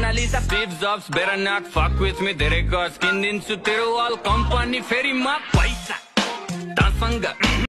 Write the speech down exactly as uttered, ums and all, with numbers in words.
Mona Lisa Steve Jobs better not fuck with me धेरै गज किनिदिन्छु तेरो अल कम्पनी फेरि म पैसा तसँग